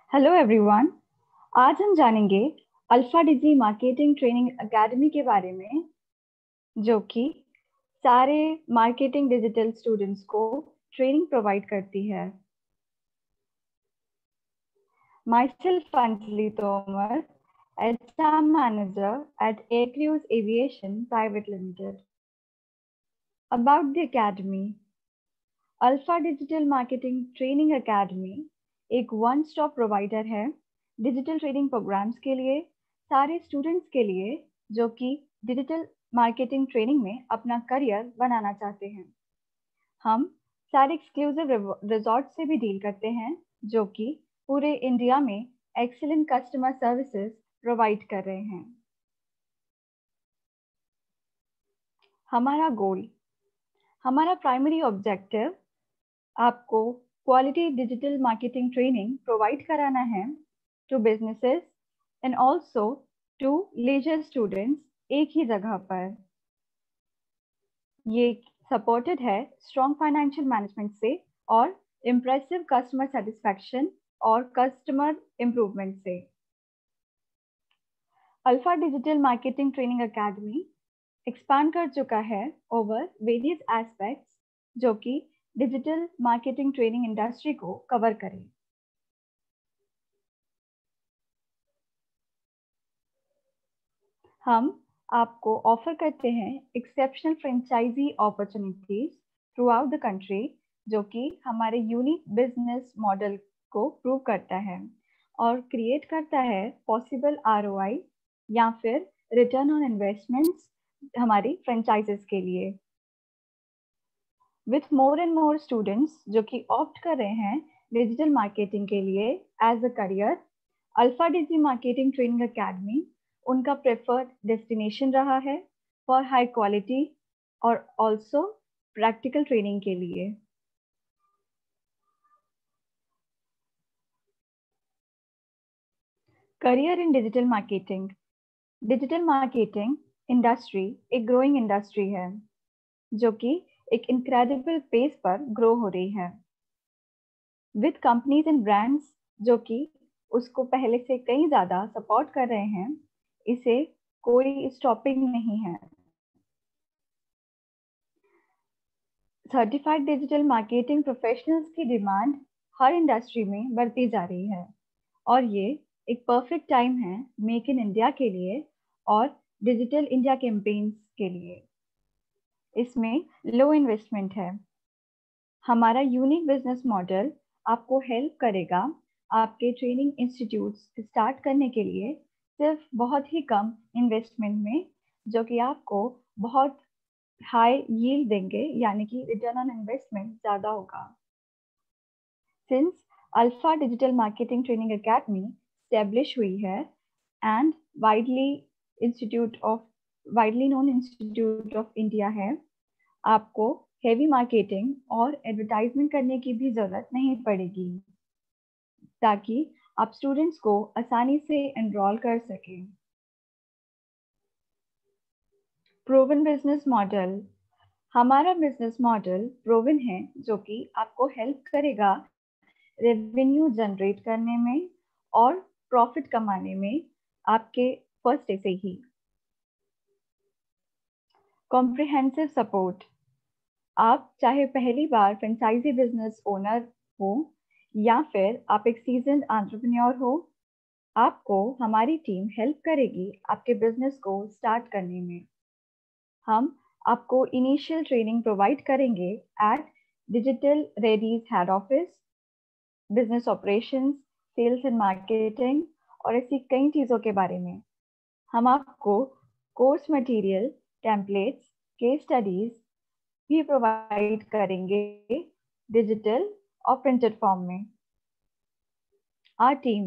Hello everyone. आज हम जानेंगे alpha digi marketing training academy के बारे में, जो कि सारे मार्केटिंग डिजिटल स्टूडेंट्स को ट्रेनिंग प्रोवाइड करती है। Myself Anjali Tomar, HR Manager at Aircrews Aviation Private Limited. About the academy, alpha digital marketing training academy एक वन स्टॉप प्रोवाइडर है डिजिटल ट्रेनिंग प्रोग्राम्स के लिए, सारे स्टूडेंट्स के लिए जो कि डिजिटल मार्केटिंग ट्रेनिंग में अपना करियर बनाना चाहते हैं। हम सारे एक्सक्लूसिव रिजॉर्ट से भी डील करते हैं जो कि पूरे इंडिया में एक्सीलेंट कस्टमर सर्विसेज प्रोवाइड कर रहे हैं। हमारा प्राइमरी ऑब्जेक्टिव आपको quality digital marketing training provide कराना है to businesses and also to leisure students एक ही जगह पर। ये सपोर्टेड है स्ट्रॉन्ग फाइनेंशियल मैनेजमेंट से और इम्प्रेसिव कस्टमर सेटिस्फैक्शन और कस्टमर इम्प्रूवमेंट से। Alpha digital marketing training academy expand कर चुका है ओवर वेरियस एस्पेक्ट्स जो कि डिजिटल मार्केटिंग ट्रेनिंग इंडस्ट्री को कवर करें। हम आपको ऑफर करते हैं exceptional franchisee opportunities throughout the country, जो कि हमारे यूनिक बिजनेस मॉडल को प्रूव करता है और क्रिएट करता है पॉसिबल ROI या फिर रिटर्न ऑन इन्वेस्टमेंट्स हमारी फ्रेंचाइजेस के लिए। With more and more students जो कि ऑप्ट कर रहे हैं डिजिटल मार्केटिंग के लिए as a career, alpha digi marketing training academy उनका प्रेफर्ड डेस्टिनेशन रहा है फॉर हाई क्वालिटी और ऑल्सो प्रैक्टिकल ट्रेनिंग के लिए। Career in digital marketing industry एक ग्रोइंग इंडस्ट्री है जो कि एक इनक्रेडिबल पेस पर ग्रो हो रही है विद कंपनीज एंड ब्रांड्स जो कि उसको पहले से कहीं ज़्यादा सपोर्ट कर रहे हैं। इसे कोई स्टॉपिंग नहीं है। सर्टिफाइड डिजिटल मार्केटिंग प्रोफेशनल्स की डिमांड हर इंडस्ट्री में बढ़ती जा रही है और ये एक परफेक्ट टाइम है मेक इन इंडिया के लिए और डिजिटल इंडिया कैंपेन्स के लिए। इसमें लो इन्वेस्टमेंट है। हमारा यूनिक बिजनेस मॉडल आपको हेल्प करेगा आपके ट्रेनिंग इंस्टीट्यूट्स स्टार्ट करने के लिए सिर्फ बहुत ही कम इन्वेस्टमेंट में, जो कि आपको बहुत हाई यील्ड देंगे, यानी कि रिटर्न ऑन इन्वेस्टमेंट ज़्यादा होगा। Since alpha digital marketing training academy establish हुई है and widely known institute of India है, आपको हेवी मार्केटिंग और एडवर्टाइजमेंट करने की भी ज़रूरत नहीं पड़ेगी ताकि आप स्टूडेंट्स को आसानी से एनरोल कर सकें। प्रूवन बिजनेस मॉडल, हमारा बिजनेस मॉडल प्रूवन है जो कि आपको हेल्प करेगा रेवेन्यू जनरेट करने में और प्रॉफिट कमाने में आपके फर्स्ट डे से ही। कॉम्प्रिहेंसिव सपोर्ट, आप चाहे पहली बार फ्रेंचाइजी बिजनेस ओनर हो या फिर आप एक सीजन्ड एंटरप्रेन्योर हो, आपको हमारी टीम हेल्प करेगी आपके बिजनेस को स्टार्ट करने में। हम आपको इनिशियल ट्रेनिंग प्रोवाइड करेंगे at digital readies head office, business operations, sales and marketing और ऐसी कई चीज़ों के बारे में। हम आपको course material, templates, case studies भी प्रोवाइड करेंगे डिजिटल और प्रिंटेड फॉर्म में। Our team,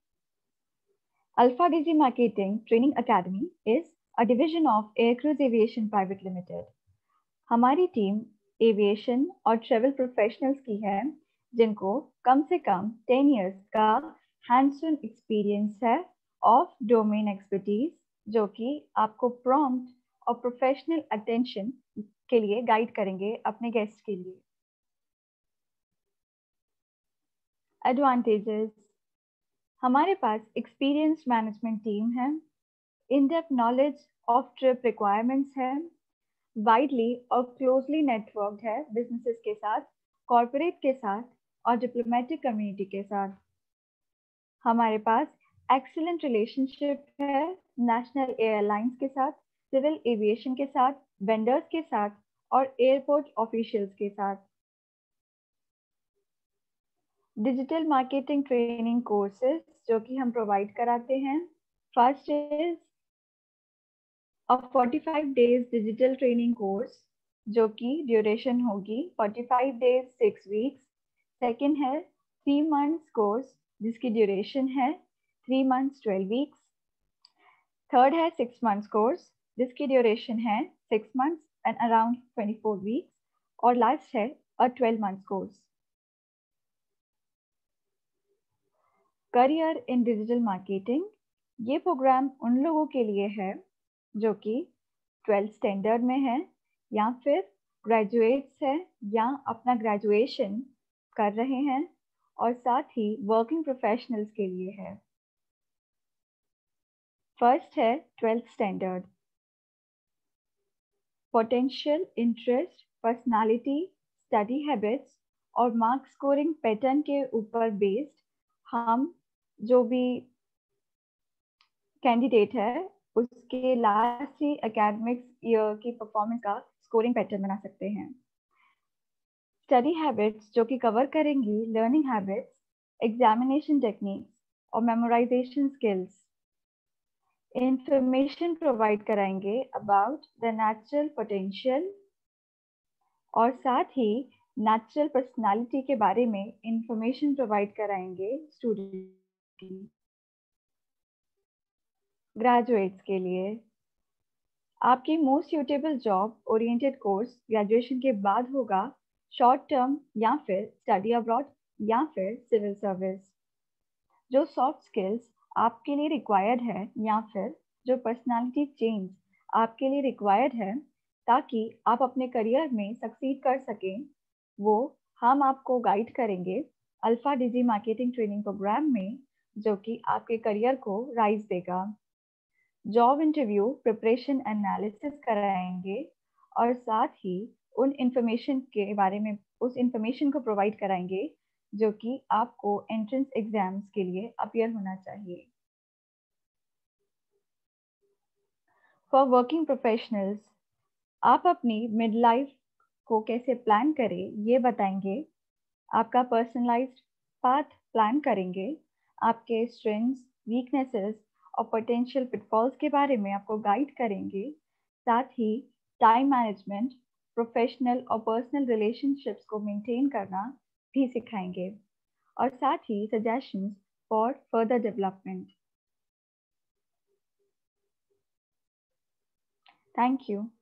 Alpha Digi Marketing Training Academy is a division of Aircrews Aviation Private Limited. हमारी टीम एविएशन और ट्रेवल प्रोफेशनल्स की है जिनको कम से कम 10 इयर्स का हैंड्स ऑन एक्सपीरियंस है ऑफ डोमेन एक्सपर्टीज, जो कि आपको प्रॉम्प्ट और प्रोफेशनल अटेंशन के लिए गाइड करेंगे अपने गेस्ट के लिए। एडवांटेजेस, हमारे पास एक्सपीरियंस मैनेजमेंट टीम है, in depth knowledge of trip requirements है, वाइडली और क्लोजली नेटवर्क है बिजनेसेस के साथ, कॉरपोरेट के साथ और डिप्लोमेटिक कम्युनिटी के साथ। हमारे पास एक्सीलेंट रिलेशनशिप है नेशनल एयरलाइंस के साथ, सिविल एविएशन के साथ, वेंडर्स के साथ और एयरपोर्ट ऑफिशियल्स के साथ। डिजिटल मार्केटिंग ट्रेनिंग कोर्सेज जो कि हम प्रोवाइड कराते हैं। First is a 45 days digital training course जो कि ड्यूरेशन होगी 45 days 6 weeks। सेकेंड है 3 months कोर्स जिसकी ड्यूरेशन है 3 months 12 weeks। थर्ड है 6 months कोर्स जिसकी ड्यूरेशन है 6 months एंड अराउंड 24 weeks। और लास्ट है a 12 months course. Career in digital marketing, ये प्रोग्राम उन लोगों के लिए है जो कि 12th स्टैंडर्ड में है या फिर ग्रेजुएट्स है या अपना ग्रेजुएशन कर रहे हैं और साथ ही वर्किंग प्रोफेशनल्स के लिए है। फर्स्ट है 12th standard. Potential, interest, personality, study habits और मार्क स्कोरिंग पैटर्न के ऊपर बेस्ड हम जो भी कैंडिडेट है उसके लास्ट ही एकेडमिक्स ईयर की परफॉर्मेंस का स्कोरिंग पैटर्न बना सकते हैं। स्टडी हैबिट्स जो कि कवर करेंगी लर्निंग हैबिट्स, एग्जामिनेशन टेक्निक्स और मेमोराइजेशन स्किल्स। इंफॉर्मेशन प्रोवाइड कराएंगे अबाउट द नेचुरल पोटेंशियल और साथ ही नेचुरल पर्सनालिटी के बारे में इंफॉर्मेशन प्रोवाइड कराएंगे स्टूडेंट। ग्रेजुएट्स के लिए आपकी most suitable job oriented course graduation के बाद होगा शॉर्ट टर्म या फिर स्टडी अब्रॉड या फिर सिविल सर्विस। जो सॉफ्ट स्किल्स आपके लिए रिक्वायर्ड है या फिर जो पर्सनालिटी चेंज आपके लिए रिक्वायर्ड है ताकि आप अपने करियर में सक्सीड कर सकें, वो हम आपको गाइड करेंगे alpha digi marketing training program में जो कि आपके करियर को राइज देगा। जॉब इंटरव्यू प्रिपरेशन एनालिसिस कराएंगे और साथ ही उन इंफॉर्मेशन के बारे में उस इंफॉर्मेशन को प्रोवाइड कराएंगे जो कि आपको एंट्रेंस एग्जाम्स के लिए अपीयर होना चाहिए। फॉर वर्किंग प्रोफेशनल्स, आप अपनी मिड लाइफ को कैसे प्लान करें ये बताएंगे, आपका पर्सनलाइज्ड पाथ प्लान करेंगे, आपके स्ट्रेंथ्स, वीकनेसेस और पोटेंशियल पिटफॉल्स के बारे में आपको गाइड करेंगे। साथ ही टाइम मैनेजमेंट, प्रोफेशनल और पर्सनल रिलेशनशिप्स को मेंटेन करना भी सिखाएंगे और साथ ही suggestions for further development. Thank you.